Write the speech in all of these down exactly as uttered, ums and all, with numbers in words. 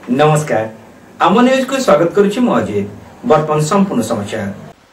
नमस्कार आम न्यूज को स्वागत करुछि मु अजय। वर्तमान संपूर्ण समाचार।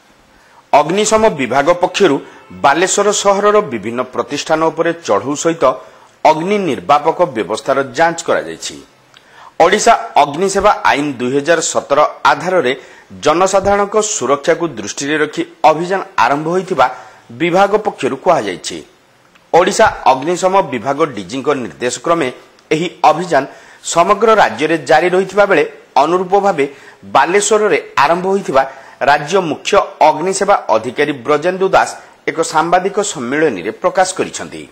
अग्निशम विभाग पक्षरु बालेश्वर सहरर विभिन्न प्रतिष्ठान उपरे चढ़ऊ सहित अग्नि निर्वापक व्यवस्थार जांच करा जायछि। ओडिशा अग्निसेवा आईन दुई हजार सतर आधार रे जनसाधारण सुरक्षा को दृष्टि रे रखी अभियान आरंभ होइतिबा विभाग पक्षरु कहा जायछि। ओडिशा अग्निशम विभाग डीजी निर्देश क्रमे एही अभियान समग्र राज्य रे जारी रहितिबा बेले अनुरूप भावे बालेश्वर रे आरंभ होइतिबा राज्य मुख्य अग्निसेवा अधिकारी ब्रजेंदु दास एक सांबादिक सम्मेलन रे प्रकाश करिसंती।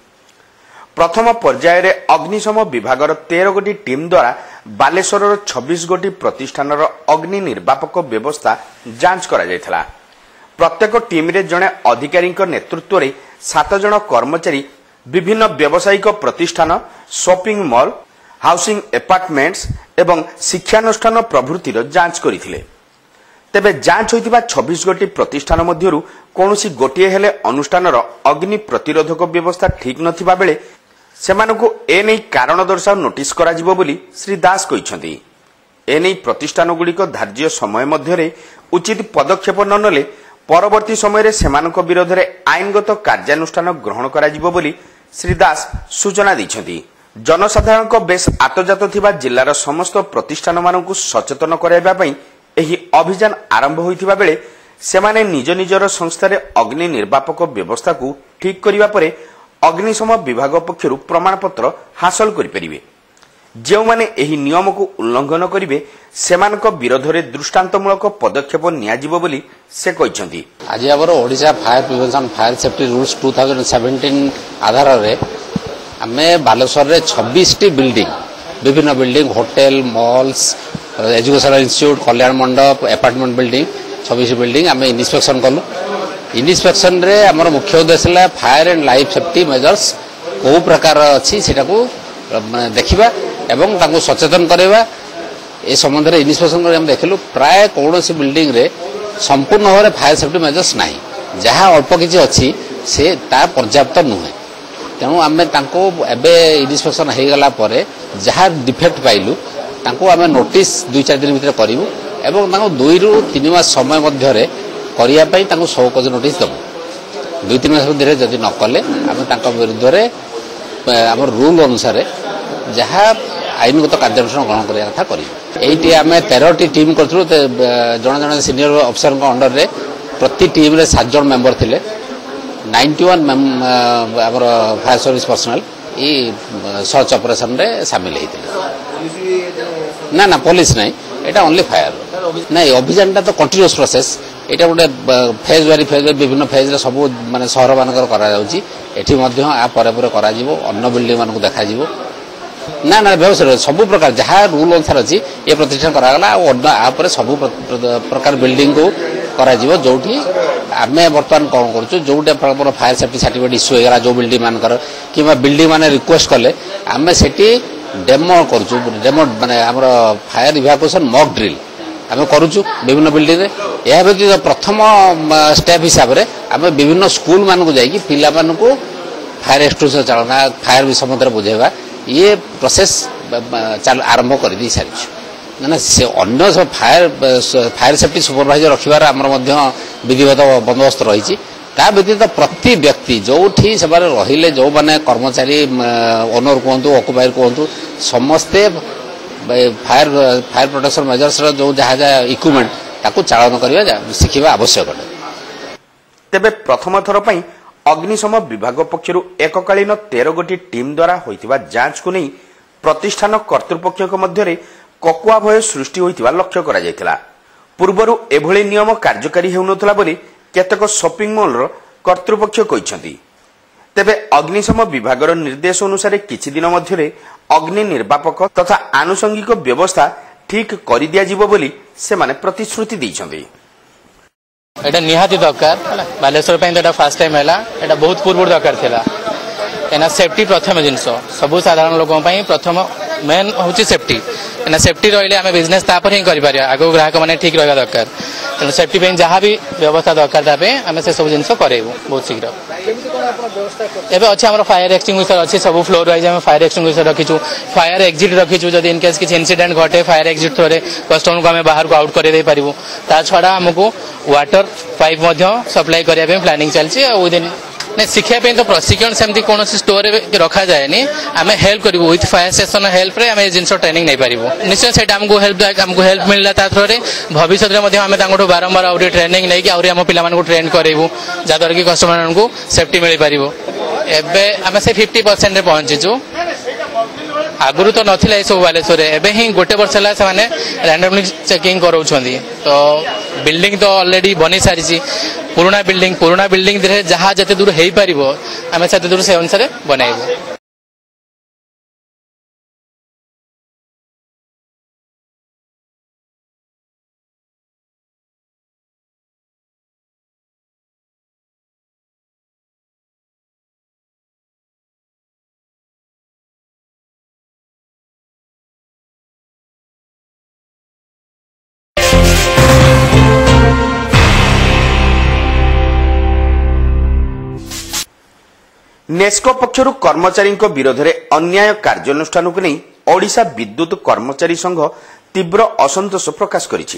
प्रथम पर्याय रे अग्निशम विभागर तेरह गोटी टीम द्वारा बालेश्वर छब्बीस गोटी प्रतिष्ठान अग्नि निर्वापक व्यवस्था जांच करा जायथला। प्रत्येक टीम रे जणे अधिकारी नेतृत्व रे सात जण कर्मचारी विभिन्न व्यावसायिक प्रतिष्ठान, शॉपिंग मॉल, हाउसिंग अपार्टमेंट्स एवं शिक्षानुष्ठान प्रभृतिर जांच करिथिले। तेबे जांच होइतिबा छब्बीस गोटी प्रतिष्ठान मध्यरु कोनोसी गोटिए हेले अनुष्ठानर अग्नि प्रतिरोधक व्यवस्था ठीक नथिबा बेले सेमानकु एनै कारण दर्शाव नोटिस करा जिवो बोली श्री दास कहिसंती। एनै प्रतिष्ठान गुड़िक धार्य समय मध्यरे उचित पदक्षेप न नले परवर्ती समय रे सेमानक विरोध रे आईनगत कार्यानुष्ठान ग्रहण करा जिवो बोली श्री दास सूचना दैछंती। जनसाधारण बेस आतजात थिबा जिल्लार समस्त प्रतिष्ठान मानकु सचेतन कराइबा पई एही अभियान आरंभ होइतिबा बेले सेमाने निज निजर संस्थारे अग्नि निर्वापक व्यवस्था को ठीक करिबा परे अग्निशम विभाग पक्षरु प्रमाण पत्र हासिल करि परिबे। जेउ माने एही नियम को उल्लंघन करिवे सेमानक विरोध रे दृष्टांतमूलक पदक्षेप नियाजिबो बोली से कहिसंती। आज हमर Odisha fire prevention fire safety rules दो हज़ार सत्रह आधार रे आमे बालेश्वर रे छब्बीस टी बिल्डिंग विभिन्न building hotel malls educational institute कल्याण मंडप अपार्टमेंट बिल्डिंग छब्बीस बिल्डिंग आमे इन्स्पेक्शन कलु। इन्स्पेक्शन रे हमर मुख्य उद्देश्य है fire and life safety measures को प्रकार अछि सेटा को देखिबा एवं ताको सचेतन करबा। ए संबंध रे इन्स्पेक्शन करे हम देखलु प्राय कोनोसी बिल्डिंग रे संपूर्ण भाव फायर सेफ्टी मेजर्स नाही, जहाँ अल्प किछि अछि से ता पर्याप्त नुहे। तेणु आमे ताको एबे इन्स्पेक्शन हे गला परे जहाँ डिफेक्ट पाइलु ताको आमे नोटिस दुई चार दिन भीतर करिवु एवं ताको दुई रु तीन मास समय मध्य रे करिया पई ताको सौकज नोटिस दबु। दुई तीन मास मध्य जदि न कले आमे ताको विरुद्ध रे हमर रूल अनुसार जहाँ आईनगत कार्यानुष्ठान ग्रहण करिया कथा करिवु। एइटी आमे तेरह टी टीम करथुलु। जण जण सीनियर अफसर को अंडर रे प्रति टीम रे सात जण मेंबर थिले। इक्यानवे आमर फायर सर्विस पर्सनल ई सर्च ऑपरेशन रे शामिल होइतिले। ना ना पुलिस नहीं, एटा ओनली फायर नहीं। अभियान तो कंटिन्यूअस प्रोसेस, एटा गोटे फेज वारी फेज विभिन्न फेज रे सब माने शहर मानकर करा जाउची। एठी मध्य आ परे परे करा जिवो, अन्य बिल्डिंग मानकु देखा जिवो। ना ना व्यवसाय सब प्रकार जहाँ रूल अनुसार अच्छी ये प्रतिष्ठान करागला आपर सब प्रकार बिल्डिंग को करा जिवो। जोठी आमे वर्तमान कौन करूँ जोटे फायर सेफ्टी सर्टिफिकेट इश्यू होगा जो बिल्डिंग मानकर कि बिल्डिंग माने रिक्वेस्ट कले आमे सेठी डेमो करूँ। डेमो माने हमर फायर इवैक्यूएशन मॉक ड्रिल आमे करूँ विभिन्न बिल्डिंग रे। यह व्यतीत प्रथम स्टेप हिसाब से आमे विभिन्न स्कूल मान को जाइए पिला मान को फायर एक्सटिंग्विशर चालना फायर विषय मध्य बुझेगा ये प्रोसेस आरंभ कर दी सारी ना से अन्य सब फायर फायर सेफ्टी सुपरवाइजर रखिबार हमर मध्य विधिवत बंदोबस्त रही। ता व्यतीत प्रति व्यक्ति जो से रहिले जो माने कर्मचारी ओनर कहतु ऑक्युपायर कहतु समस्ते फायर फायर प्रोटेक्शन मेजर्स जो जहाँ जहाँ इक्विपमेंट ताकू चालन करबा शिखिबा आवश्यक है। तेबे प्रथम थर पई अग्निशम विभाग पक्षरु एककालीन तेरह गोटी टीम द्वारा होइतिबा जांच को नहीं प्रतिष्ठान कर्तृपक्षक मध्यरे ककुआ भय सृष्टि होइतिबा लक्ष्य करा जायतिला। पूर्वरु एभଳି नियम कार्यकारी हेउनथला बोली केतक शॉपिंग मॉल रो कर्तृपक्ष कहिसंती। तेबे अग्निशम विभागर निर्देश अनुसार किछि दिन मध्यरे अग्नि निर्वापक तथा आनुषंगिक व्यवस्था ठीक करि दिया जिवो बोली से माने प्रतिश्रुति दैछंती। एटा निहाती दरकार बालेश्वर पे एटा फर्स्ट टाइम हैला। एटा बहुत पूर्व दरकार थिला एना सेफ्टी प्रथम जिंस सब साधारण लोगों पई प्रथम मेन हूँ सेफ्टी ना सेफ्टी रही आम बिजनेस तापर ही कर आगे ग्राहक मैंने ठीक रहा दरकार तेणु सेफ्टी जहाँ भी व्यवस्था दरकार आम से सब जिन करेबू बहुत शीघ्र एवं अच्छे आम फायर एक्सटिंग्विशर अच्छी सब फ्लोर वाइज आम फायर एक्सटिंग्विशर रखीचु फायर एक्जिट रखीचु जब इनकेस किसी इनसीडेंट घटे फायर एक्जिट थ्रो कस्टमर को आम बाहर को आउट कर पारू ता छड़ा आमको वाटर पाइप सप्लाई करने प्लानिंग चलती विदिन नहीं शिखापी तो प्रशिक्षण सेमती कौन स्टोर रखा जाए आम हेल्प करूँ विथ फायर स्टेशन हेल्प रे आम जिन ट्रेनिंग नहीं पारू निश्चय से आमको हेल्प आमको हेल्प मिलला ता थ्रो भविष्य में आम बारंबार आउट ट्रेनिंग नहीं आम पिला ट्रेन करूँ जहाँद्वारा कि कस्टमर को सेफ्टी मिल पार एवं आम से फिफ्टी परसेंट पहुंचीचु आगुरी तो नाला ये सब बालेश्वर एवं ही गोटे वर्ष है से रैंडमली चेकिंग कराऊँ तो बिल्डिंग तो ऑलरेडी बनी सारी पुराना बिल्डिंग पुराना बिल्डिंग जहाँ जिते दूर हो पार आम से दूर से अनुसार बनइबू नेस्को पक्षर कर्मचारी विरोध में अन्याय कार्यानुष्ठान को नहीं ओडिशा विद्युत कर्मचारी संघ तीव्र असंतोष प्रकाश करिछि।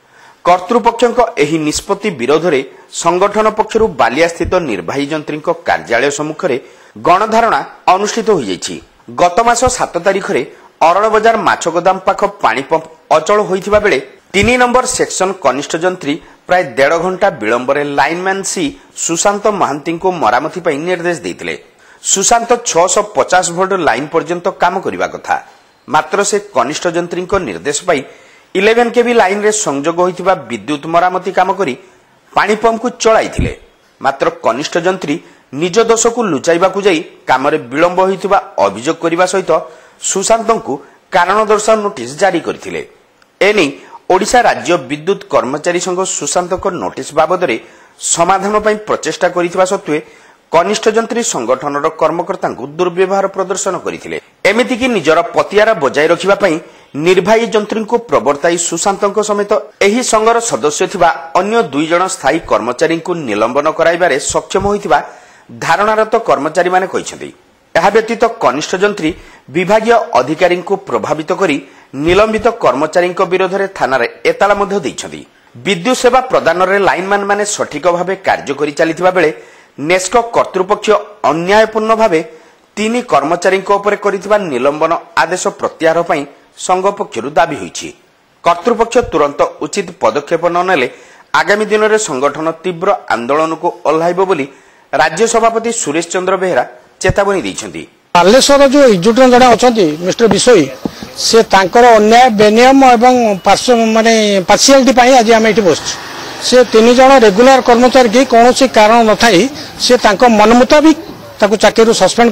कर्तृपक्षों एही निष्पत्ति विरोध में संगठन पक्षर बालिया स्थित निर्वाही जंत्री कार्यालय सम्मुख में गणधारणा अनुष्ठित हो जाइछि। गत मास सात तारिख में अरल बजार माछ गोदाम पाख पानी पंप अचल होइथिबा बेले तीन नंबर सेक्शन कनिष्ठ जंत्री प्राय डेढ़ घंटा विलंबर लाइनमैन सी सुशांत महांती को मरामती पर निर्देश देते। सुशांत छह सौ पचास भोल्ट लाइन पर्यंत काम करने कथा मात्र से कनिष्ठ जंत्री निर्देश पाई इलेवेन केवी लाइन रे संजोग होइथिबा विद्युत मरामती काम करी पानी पंप को चलाई मात्र कनिष्ठ जंत्री निज दोष को लुचाइबा को जाई काम रे विलंब होइथिबा अभियोग करने सहित सुशांत को कारण दर्शाओ नोटिस जारी करथिले। एनी ओडिशा राज्य विद्युत कर्मचारी संघ सुशांत नोटिस बाबद में समाधान पर प्रचेषा करथिबा सत्वे कनिष्ठ जंत्री संगठन कर्मकर्ता दुर्व्यवहार प्रदर्शन करथिले। एमिति कि निजर पतियारा बजाय रखिबा पई निर्वाही जंत्री को प्रवर्ताई सुशांत समेत एही संघर सदस्य थिबा अन्य दुई जन स्थायी कर्मचारी को निलंबन कराइबारे सक्षम होइथिबा धारणारत कर्मचारी माने कहिसेंती। एहा व्यतीत कनिष्ठ जंत्री विभागीय अधिकारी को प्रभावित करी निलंबित कर्मचारी विरोध में थाना एताला मध्य देइछंती। विद्युत सेवा प्रदान रे लाइनमैन माने सठिक भावे कार्य करि चलिथिबा बेले नेस्को कर्तृपक्ष अन्यायपूर्ण भावे तीन कर्मचारी उपर करिथिबा निलंबन आदेश प्रत्याहार पई संघ पक्षरु दाबी होइछि। कर्तृपक्ष तुरंत उचित पदक्षेप न नेले आगामी दिन में संगठन तीव्र आंदोलन को ओह्लाइबो बोली राज्य सभापति सुरेश चंद्र बेहरा चेतावनी दैछंती। बालेश्वर जो एक्जिक्यूटिव जड़े अच्छा मिस्टर विशोई से तांकर अन्याय बेनियम एवं माने पार्शियालिटी आज आम ये बस से तीन जन रेगुलर कर्मचारी की कौन कारण न थाई से मन मुताबिक ताको चाकरी सस्पेंड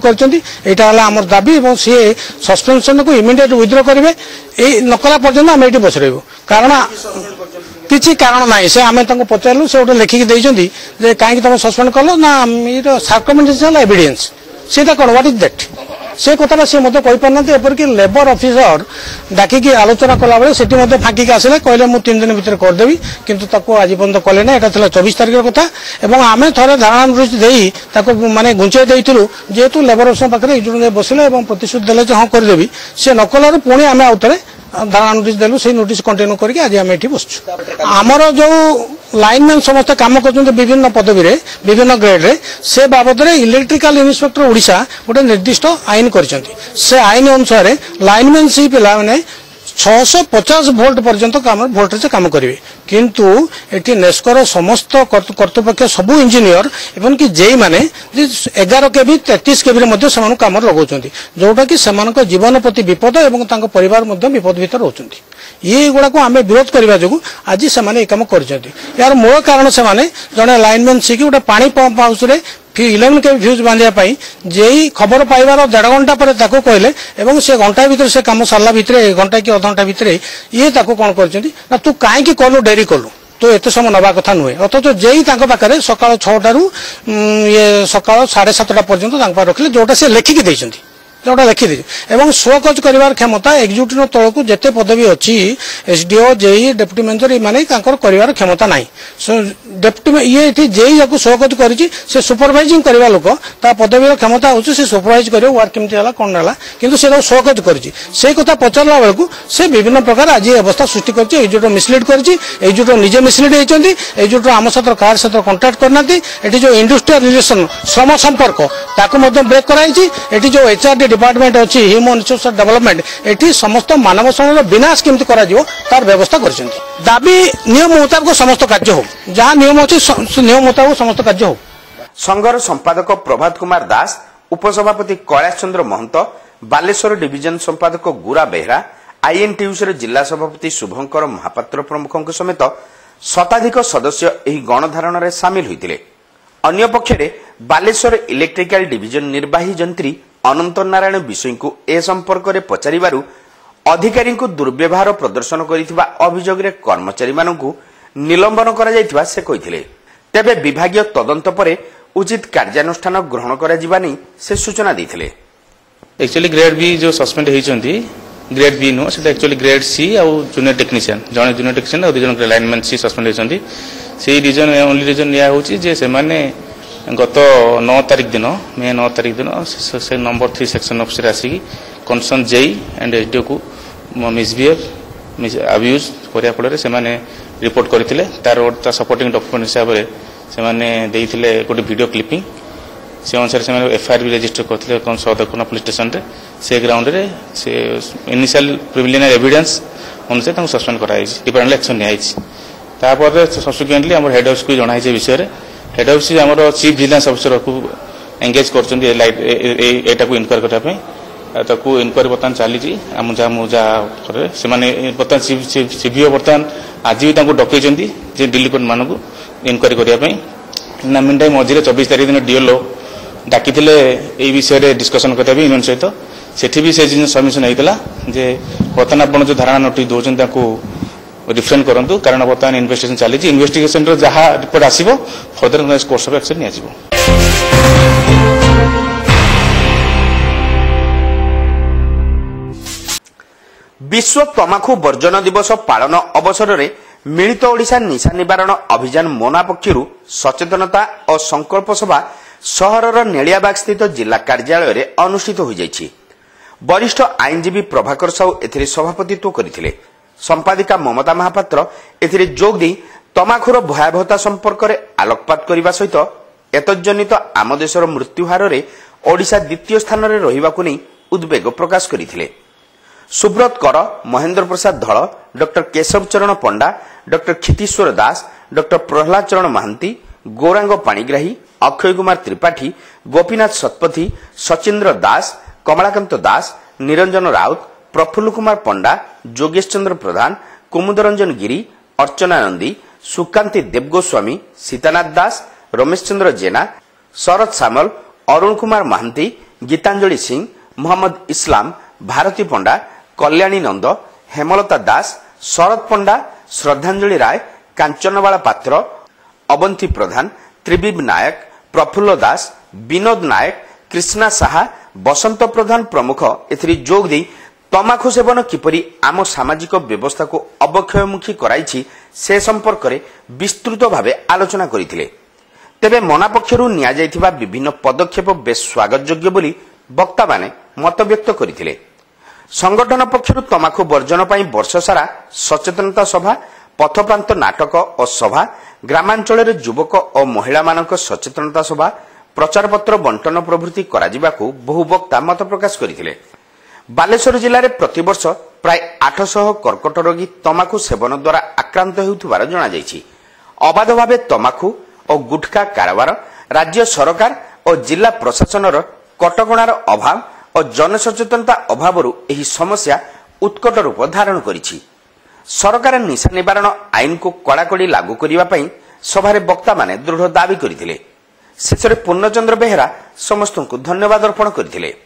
कर आम दाबी और सी सस्पेंशन को इमिडिएट विथड्र करेंगे ये नकला पर्यटन आम ये बस रही कारण किसी कारण ना से आम पचारू से गोटे लिखिकी देखते कहीं तुम सस्पेंड कल ना सर्कमस्टेंशियल एविडेंस सीटा कौन व्हाट इज दैट से कथा सी मत कहीपार एपरिक लेबर ऑफिसर डाकिकी आलोचना कला बेले से फाँकिक आसले कहले मुझे तीन दिन भर करदेवी किंतु आज पर्यटन कले ना यहाँ चौबीस तारिख कथा और आम थे धारणा नोटिस माने घुंचे देलु जेहेतु लेबर ऑफिसर पाखे एक्जिक्यूटिव बसले और प्रतिश्रुति देले हाँ करदेवी से नकल पुणी आम आउ थे धारणा नोटिस देलु से नोटिस कंटिन्यू करके आज आम ये बसु आमर जो लाइनमैन समस्त काम कर विभिन्न पदवी रे विभिन्न ग्रेड रे से बाबद में इलेक्ट्रिकल इन्स्पेक्टर ओडिशा गोटे निर्दिष्ट आईन कर आईन अनुसार लाइनमैन सी पिला माने छह सौ पचास भोल्ट पर्यंत भोल्टेज काम करेंगे किंतु ये नेस्कोर समस्त कर्तृपक्ष सबू इंजीनियर एवं कि जेई माने एगार केवी तैतीस केवी से कम लगाउछंती जोटा कि सेमानक जीवन प्रति विपद और परिवार विपद भीतर रोचंती ये गुड़ा को आम विरोध करने जो आज से कम कर यार मूल कारण से जड़े लाइनमैन सी गोटे पानी पंप हाउस इलेवेन के फ्यूज बांधापी जेई खबर पाइबार देढ़ घंटा पर कहले और से घंटा भीतर से कम सरला भितर घंटा कि अध घंटा भितर ये कौन कर तू कहीं कलु डेरी कलु तो एत समय नवा कथा नुहे अथच जेई पाखे सका छटारू ये सका साढ़े सातटा पर्यटन रखिले जोटा से लिखिकी जोटा लिखिदी एवं शोकज कर क्षमता एक्जिक्यूटिव तलक जिते पदवी अच्छी एसडीओ जेई डेप्यूटी मेजर माने कर क्षमता ना डेप्यूटी ये जेई या शोकज कर सुपरभाइजिंग करवा लोक ता पदवी क्षमता हूँ से सुपरभाइज कर वर्क केमती है कौन है कि शोकज कर कथा पचारा बेलू से विभिन्न प्रकार आज अवस्था सृष्टि कर एक्जिक्यूटिव मिसलीड कर एक्जिक्यूटिव निजे मिसलीड होती एक्जिक्यूटिव आम सहित कार सहित कंटाक्ट करना ये जो इंडस्ट्रियल रिलेशन श्रम संपर्क ताकू ब्रेक कराई जो एचआरडी डिपार्टमेंट अच्छी ह्यूमन रिसोर्स डेवलपमेंट ये समस्त मानव संसाधन विनाश केमती तार व्यवस्था कर दाबी नियम मुताबिक समस्त कार्य हो जहाँ नियम अच्छी नियम मुताबिक समस्त कार्य हो। संघर संपादक प्रभात कुमार दास, उपसभापति कैलाश चंद्र महंत, बालेश्वर डिविजन संपादक गुरा बेहरा, आईएनटीयूसी जिला सभापति शुभंकर महापात्र प्रमुखों समेत शताधिक सदस्य एही गणधारण सामिल होते। अन्य पक्षरे बालेश्वर इलेक्ट्रिकल डिविजन निर्वाही जंत्री अनंत नारायण विषय को ए संपर्क में पचारिबारु अधिकारी दुर्व्यवहार प्रदर्शन करिथिबा अभियोग रे कर्मचारी मानकु निलंबन करा जायथिबा से कहिथिले। तेबे विभागीय तदंत परे उचित कार्यानुष्ठान ग्रहण करा जिबानी से सूचना दैथिले। एक्चुअली ग्रेड बी जो सस्पेंड हेइचंती ग्रेड बी नो सेटा एक्चुअली ग्रेड सी आ जूनियर टेक्नीशियन जने जूनियर टेक्नीशियन और दुजन लाइनमैन सी सस्पेंड हेइचंती। से रीजन ओनली रीजन या होची जे से माने गत नौ तारिख दिन मे नौ तारिख दिन से नंबर थ्री सेक्शन ऑफिसर आसिकी कनसर्न जेई एंड एसडीओ को मिसबिहेव अब्यूज करिया फल से माने रिपोर्ट करथिले। तार ता सपोर्टिंग डॉक्यूमेंट हिसाब रे से माने देइथिले गोटे वीडियो क्लिपिंग से अनुसार से माने एफआईआर भी रजिस्टर करथिले कोन सदरकोना पुलिस स्टेशन रे। से ग्राउंड रे से इनिशियल प्रिलिमिनरी एविडेंस अनुसार ताको सस्पेंड कराई डिपार्टमेंट एक्शन नियाई। तापर सब्सिक्वेंटली हमर हेड ऑफिस को जणाई जे विषय रे हेड ऑफिस हमर चीफ विजिलेंस ऑफिसर को एंगेज करछन्ती एटा को इनक्वायर करबा पई ताकू इनक्वारी बर्तमान चली आम जहाँ मुझा से बर्तमान सीबीओ बर्तमान आज भी डकई डिलिक्वेंट मानक इनक्वारी करने ना मीन टाइम मझे चौबीस तारीख दिन डीएलओ डाकी ये विषय डिस्कसन करने यूनियन सहित सेठी भी से जिन सबमिशन होता जे बर्तमान आप जो धारणा नोटिस दौरान रिफ्रेन करूँ कारण बर्तमान इन्वेस्टिगेशन चली इन्वेस्टिगेशन जहाँ रिपोर्ट आसो फर्दर कोर्स ऑफ एक्शन निया। विश्व तमाखु वर्जन दिवस पालन अवसर में मिलित ओडिशा निशा निवारण अभियान मोना पक्षर सचेतनता और संकल्प सभा सहरर नेलियाबाग स्थित जिला कार्यालय में अनुष्ठित हो जाइछि। वरिष्ठ आईनजीवी प्रभाकर साहू एथिरे सभापतित्व करथिले। संपादिका ममता महापात्र एथिरे जोग दी तमाखुर भयावहता संपर्क में आलोकपात करने सहित एतज्जनित आम देशर मृत्युहार में ओडिशा द्वितीय स्थान में रहिबाकु नै उद्वेग प्रकाश करथिले। सुब्रत कर, महेंद्र प्रसाद धल, doctor Keshab Charan Panda, doctor Kshitishwar Das, doctor Prahlad Charan Mahanti, Gaurang Panigrahi, Akshay Kumar Tripathi, Gopinath Satpathy, Sachindra दास, कमलाकांत दास, निरंजन राउत, प्रफुल्ल कुमार पंडा, जोगेश चंद्र प्रधान, कुमुदरंजन गिरी, अर्चना नंदी, सुकांति देवगोस्वामी, सीतानाथ दास, रमेश चंद्र जेना, शरद सामल, अरुण कुमार महांती, गीतांजलि सिंह, मोहम्मद इस्लाम, भारती पंडा, कल्याणी नंद, हेमलता दास, शरद पंडा, श्रद्धांजलि राय, कांचनवाला पात्र, अवंती प्रधान, त्रिविव नायक, प्रफुल्ल दास, विनोद नायक, कृष्णा साहा, बसंत प्रधान प्रमुख एथिरे जोग दी तमाखु सेवन किपरि आम सामाजिक व्यवस्था को अवक्षयमुखी कराइछि से संपर्क में विस्तृत भावे आलोचना करथिले। तेबे मना पक्षरु निया जायथिबा विभिन्न पदक्षेप बेस स्वागत योग्य बोली वक्ता माने मत व्यक्त करथिले। संगठन पक्षरु तमाखु वर्जन पई वर्ष सारा सचेतनता सभा, पथप्रांत नाटक और सभा, ग्रामांचल युवक और महिला मानक सचेतनता सभा, प्रचार पत्र बंटन प्रभृति कराजिबाकू बहु वक्ता मत प्रकाश करथिले। बालेश्वर जिले में प्रतिवर्ष प्राय आठ सौ कर्कट रोगी तमाखु सेवन द्वारा आक्रांत हेउथिबार जणा जायछि। अबाध भावे तमाखु और गुटखा कारोबार, राज्य सरकार और जिला प्रशासनर कटकणार अभाव और जनसचेतनता अभावरू एही समस्या उत्कट रूप धारण करिछि। सरकार निशा निवारण आईन को कड़ाकड़ी लागू करिबा पई सभारे वक्ता माने दृढ़ दाबी करथिले। शेषरे पूर्णचंद्र बेहरा समस्तଙ୍କୁ धन्यवाद अर्पण करथिले।